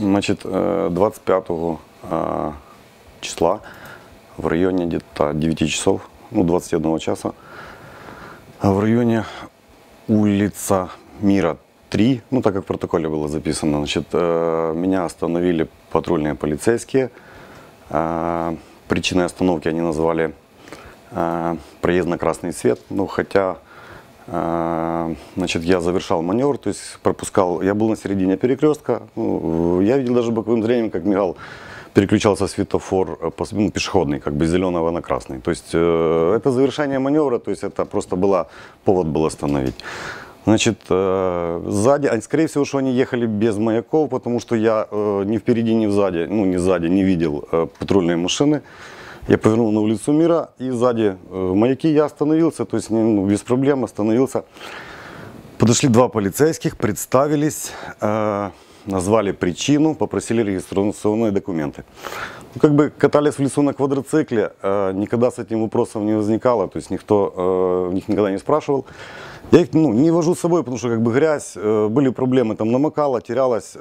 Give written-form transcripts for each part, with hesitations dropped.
Значит, 25 числа в районе где-то 9 часов, ну 21 часа, в районе улица Мира 3, ну так как в протоколе было записано, значит, меня остановили патрульные полицейские. Причиной остановки они назвали проезд на красный свет, ну хотя, значит, я завершал маневр, то есть пропускал, я был на середине перекрестка, ну, я видел даже боковым зрением, как мигал, переключался светофор пешеходный, как бы с зеленого на красный. То есть это завершение маневра, то есть это просто повод был остановить. Значит, сзади, скорее всего, что они ехали без маяков, потому что я ни впереди, ни сзади, ну не сзади, не видел патрульные машины. Я повернул на улицу Мира, и сзади маяки, я остановился, то есть ну, без проблем остановился. Подошли два полицейских, представились, назвали причину, попросили регистрационные документы. Ну, как бы катались в лесу на квадроцикле, никогда с этим вопросом не возникало, то есть никто них никогда не спрашивал. Я их не вожу с собой, потому что как бы грязь, были проблемы, там намокало, терялось.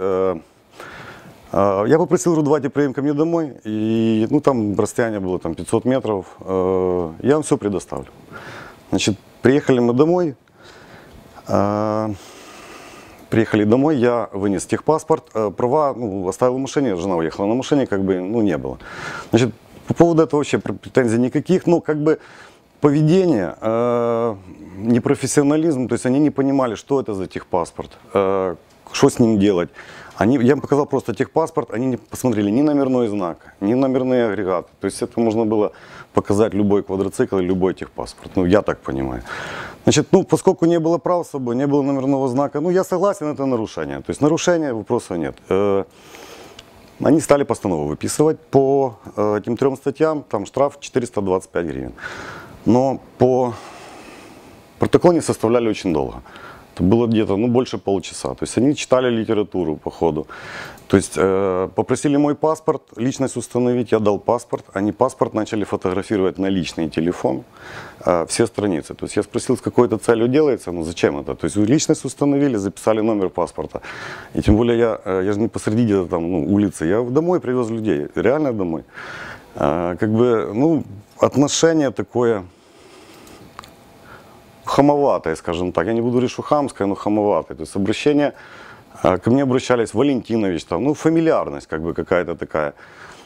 Я попросил, говорю, давайте приедем ко мне домой, и ну, там расстояние было там, 500 метров, я вам все предоставлю. Значит, приехали мы домой, я вынес техпаспорт, права оставил в машине, жена уехала на машине, как бы, не было. Значит, по поводу этого вообще претензий никаких, но как бы поведение, непрофессионализм, то есть они не понимали, что это за техпаспорт, что с ним делать. Я им показал просто техпаспорт, они не посмотрели ни номерной знак, ни номерные агрегаты. То есть это можно было показать любой квадроцикл и любой техпаспорт. Ну, я так понимаю. Значит, поскольку не было прав с собой, не было номерного знака, я согласен, это нарушение. То есть нарушения, вопросов нет. Они стали постанову выписывать по этим 3 статьям, там штраф 425 гривен. Но по протоколу они составляли очень долго. Это было где-то больше полчаса. То есть они читали литературу по ходу. То есть попросили мой паспорт, личность установить, я дал паспорт. Они паспорт начали фотографировать на личный телефон, все страницы. То есть я спросил, с какой-то целью делается, зачем это? То есть личность установили, записали номер паспорта. И тем более я же не посреди где-то там улицы, я домой привез людей, реально домой. Как бы, отношение такое хамоватое, скажем так. Я не буду говорить, что хамское, но хамоватое. То есть обращение, ко мне обращались Валентинович, там, фамильярность как бы какая-то такая.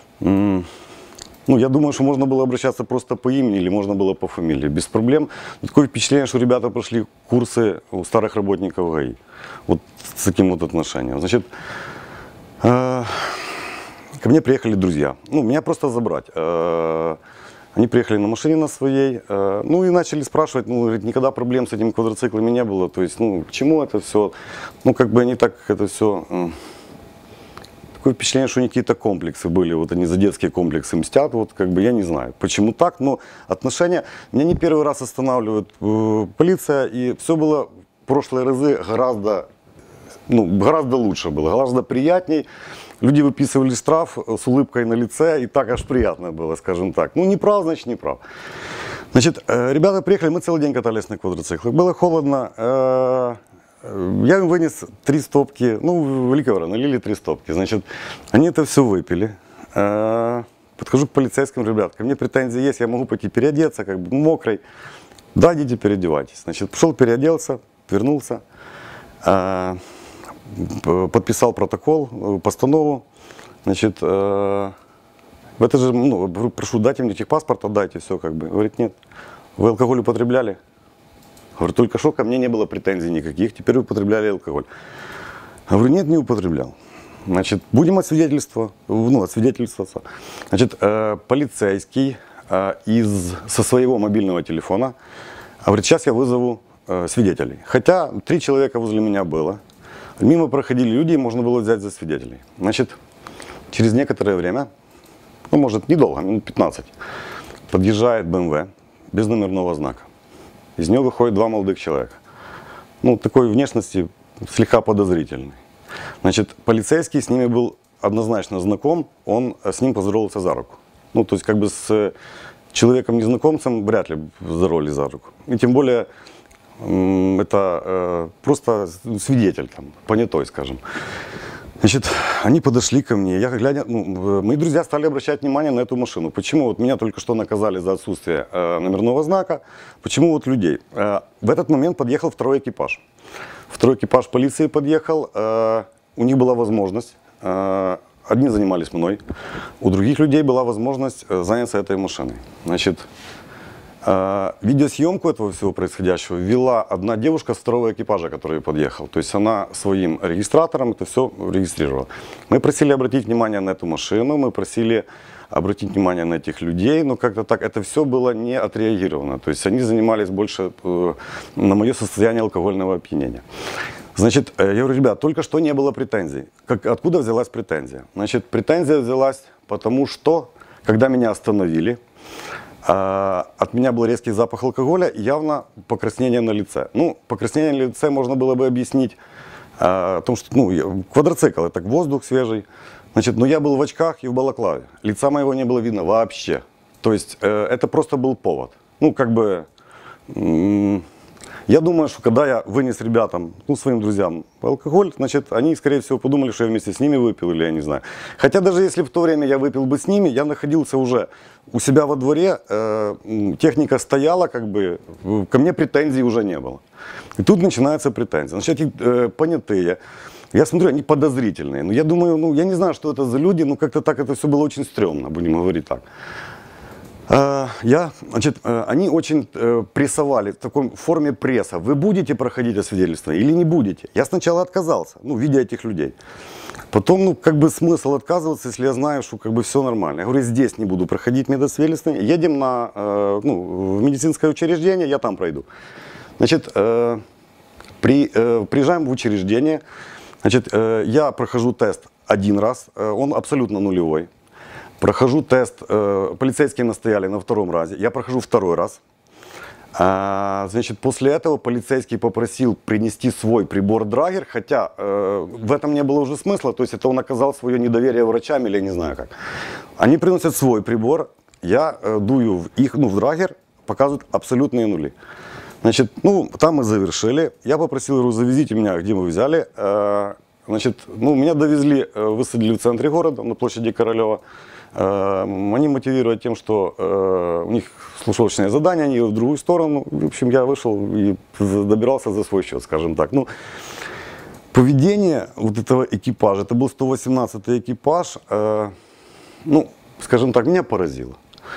Я думаю, что можно было обращаться просто по имени или можно было по фамилии, без проблем. Такое впечатление, что ребята прошли курсы у старых работников ГАИ. Вот с таким вот отношением. Значит, ко мне приехали друзья. Меня просто забрать. Они приехали на машине на своей, и начали спрашивать, говорит, никогда проблем с этими квадроциклами не было, то есть, к чему это все, как бы они так это все, такое впечатление, что у них какие-то комплексы были, вот они за детские комплексы мстят, вот как бы я не знаю, почему так, но отношения, меня не первый раз останавливает полиция, и все было в прошлые разы гораздо лучше было, гораздо приятней. Люди выписывали штраф с улыбкой на лице, и так аж приятно было, скажем так. не прав, значит не прав. Значит, ребята приехали, мы целый день катались на квадроциклах. Было холодно, я им вынес 3 стопки, ликера, налили 3 стопки. Значит, они это все выпили. Подхожу к полицейским, ребят, ко мне претензии есть, я могу пойти переодеться, как бы мокрый. Да, идите переодевайтесь. Значит, пошел, переоделся, вернулся. Подписал протокол, постанову, значит, в это же, прошу, дайте мне техпаспорт, отдайте, все, как бы. Говорит, нет, вы алкоголь употребляли? Говорю, только что ко мне не было претензий никаких, теперь употребляли алкоголь. Говорю, нет, не употреблял. Значит, будем освидетельствоваться. Значит, полицейский со своего мобильного телефона, говорит, сейчас я вызову свидетелей. Хотя 3 человека возле меня было. Мимо проходили люди, можно было взять за свидетелей. Значит, через некоторое время, может недолго, минут 15, подъезжает БМВ без номерного знака. Из него выходит 2 молодых человека. Такой внешности слегка подозрительный. Значит, полицейский с ними был однозначно знаком, он с ним поздоровался за руку. То есть как бы с человеком-незнакомцем вряд ли здоровались за руку. И тем более это просто свидетель, там, понятой, скажем. Значит, они подошли ко мне, я глядя, мои друзья стали обращать внимание на эту машину. Почему вот меня только что наказали за отсутствие номерного знака, почему вот людей? В этот момент подъехал второй экипаж. Второй экипаж полиции подъехал, у них была возможность, одни занимались мной, у других людей была возможность заняться этой машиной. Значит, видеосъемку этого всего происходящего вела одна девушка с второго экипажа, который подъехал. То есть она своим регистратором это все регистрировала. Мы просили обратить внимание на эту машину, мы просили обратить внимание на этих людей, но как-то так это все было не отреагировано. То есть они занимались больше на мое состояние алкогольного опьянения. Значит, я говорю, ребят, только что не было претензий. Откуда взялась претензия? Значит, претензия взялась потому, что, когда меня остановили, от меня был резкий запах алкоголя и явно покраснение на лице. Ну, покраснение на лице можно было бы объяснить том, что квадроцикл, это воздух свежий. Значит, но я был в очках и в балаклаве. Лица моего не было видно вообще. То есть это просто был повод. Ну, как бы, я думаю, что когда я вынес ребятам, своим друзьям алкоголь, значит, они, скорее всего, подумали, что я вместе с ними выпил, или я не знаю. Хотя даже если в то время я выпил бы с ними, я находился уже у себя во дворе, техника стояла, как бы, ко мне претензий уже не было. И тут начинаются претензии. Значит, понятые, я смотрю, они подозрительные. Но я думаю, я не знаю, что это за люди, но как-то так это все было очень стрёмно, будем говорить так. Они очень прессовали в такой форме пресса. Вы будете проходить освидетельствование или не будете? Я сначала отказался, видя этих людей. Потом, как бы смысл отказываться, если я знаю, что как бы все нормально. Я говорю, здесь не буду проходить медосвидетельствование. Едем в медицинское учреждение, я там пройду. Значит, приезжаем в учреждение. Значит, я прохожу тест один раз, он абсолютно нулевой. Прохожу тест, полицейские настояли на втором разе, я прохожу второй раз. Значит, после этого полицейский попросил принести свой прибор Драгер, хотя в этом не было уже смысла, то есть это он оказал свое недоверие врачам или я не знаю как. Они приносят свой прибор, я дую в Драгер, показывают абсолютные нули. Значит, там мы завершили, я попросил, говорю, завезите меня, где мы взяли. Значит, меня довезли, высадили в центре города, на площади Королева. Они мотивируют тем, что у них слушалочное задание, они в другую сторону. В общем, я вышел и добирался за свой счет, скажем так. Поведение вот этого экипажа, это был 118-й экипаж, скажем так, меня поразило.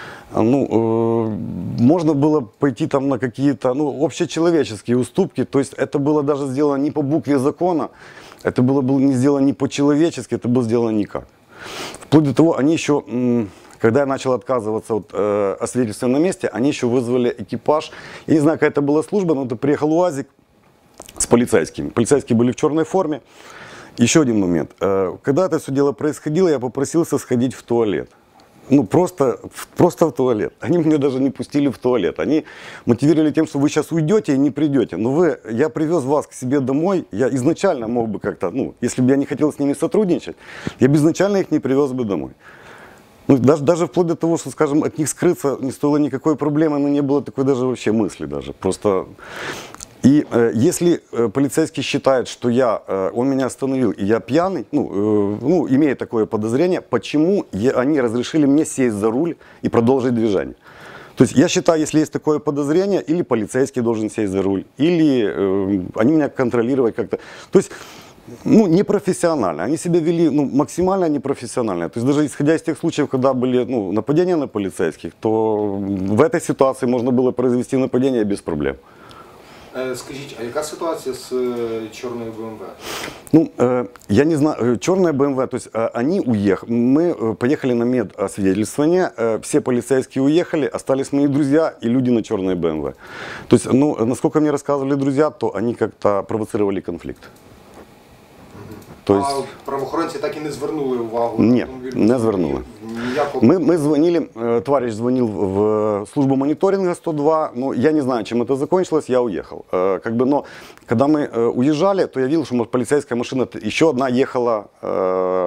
Можно было пойти там на какие-то общечеловеческие уступки, то есть это было даже сделано не по букве закона, это было не сделано не по-человечески, это было сделано никак. Вплоть до того, они еще, когда я начал отказываться от освидетельствия на месте, они еще вызвали экипаж. Я не знаю, какая это была служба, но это приехал УАЗик с полицейскими. Полицейские были в черной форме. Еще один момент. Когда это все дело происходило, я попросился сходить в туалет. Просто в туалет. Они меня даже не пустили в туалет. Они мотивировали тем, что вы сейчас уйдете и не придете. Но я привез вас к себе домой. Я изначально мог бы как-то, если бы я не хотел с ними сотрудничать, я бы изначально их не привез бы домой. Даже вплоть до того, что, скажем, от них скрыться не стоило никакой проблемы, но не было такой даже вообще мысли даже. Просто... И если полицейский считает, что он меня остановил и я пьяный, имея такое подозрение, почему они разрешили мне сесть за руль и продолжить движение? То есть я считаю, если есть такое подозрение, или полицейский должен сесть за руль, или они меня контролировать как-то. То есть, непрофессионально. Они себя вели максимально непрофессионально. То есть даже исходя из тех случаев, когда были нападения на полицейских, то в этой ситуации можно было произвести нападение без проблем. Скажіть, а яка ситуація з чорною БМВ? Я не знаю, черная БМВ, то есть они уехали, мы поехали на медосвидетельствование, все полицейские уехали, остались мои друзья и люди на черной БМВ. То есть, насколько мне рассказывали друзья, то они как-то провоцировали конфликт. А правоохоронці так і не звернули увагу? Ні, не звернули. Мы звонили, товарищ звонил в службу мониторинга 102, я не знаю, чем это закончилось, я уехал. Но когда мы уезжали, то я видел, что полицейская машина, еще одна ехала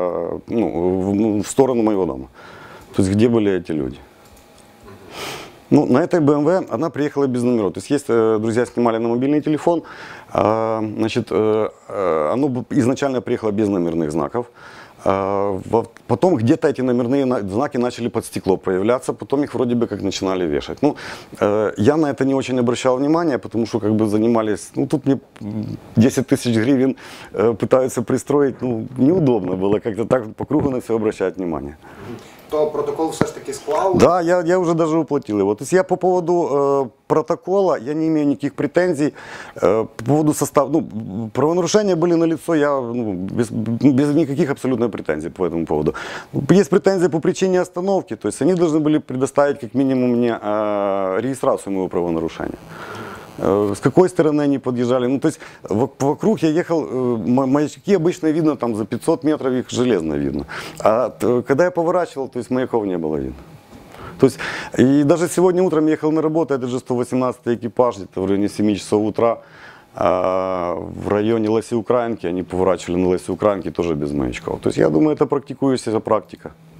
в сторону моего дома. То есть где были эти люди? Ну, на этой BMW она приехала без номеров. То есть, друзья снимали на мобильный телефон, значит, оно изначально приехало без номерных знаков. Потом где-то эти номерные знаки начали под стекло появляться, потом их вроде бы как начинали вешать. Ну, я на это не очень обращал внимания, потому что как бы занимались, ну, тут мне 10 тысяч гривен пытаются пристроить, ну, неудобно было как-то так по кругу на все обращать внимание. То протокол все ж таки склали? Да, я уже даже уплатил его. То есть я по поводу протокола, я не имею никаких претензий. По поводу состава, ну, правонарушения были налицо, я без никаких абсолютно претензий по этому поводу. Есть претензии по причине остановки, то есть они должны были предоставить как минимум мне регистрацию моего правонарушения. С какой стороны они подъезжали? Ну, то есть вокруг я ехал, маячки обычно видно, там за 500 метров их железно видно. А когда я поворачивал, то есть маяков не было видно. То есть, и даже сегодня утром ехал на работу, это же 118-й экипаж, где-то в районе 7 часов утра, в районе Лесеукраинки, они поворачивали на Лесеукраинке тоже без маячков. То есть я думаю, это практикующаяся практика.